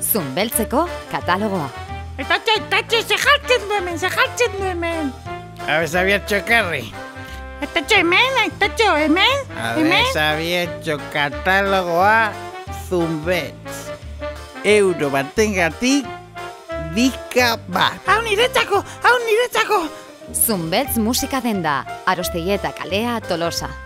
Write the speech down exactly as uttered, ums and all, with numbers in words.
Zunbeltzeko katalogoa. Aitatxo, aitatxo, ze jartzen du hemen, ze jartzen du hemen. Abezabiertxo ekarri. Aitatxo hemen, aitatxo hemen, hemen. Abezabiertxo katalogoa Zunbeltz. Euro batengatik dika bat. Hau niretzako, hau niretzako. Zunbeltz musika denda, Arostegi eta kalea Tolosa.